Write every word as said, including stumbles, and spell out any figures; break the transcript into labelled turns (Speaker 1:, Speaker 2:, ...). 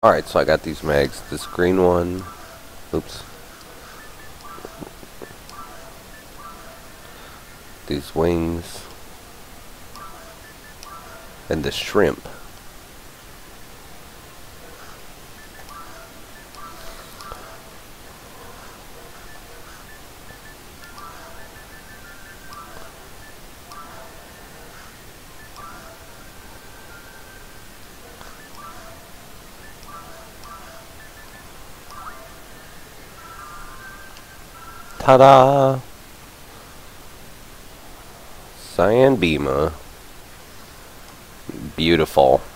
Speaker 1: Alright, so I got these mags. This green one. Oops. These wings. And the shrimp. Ta-da! Cyan Beamer. Beautiful.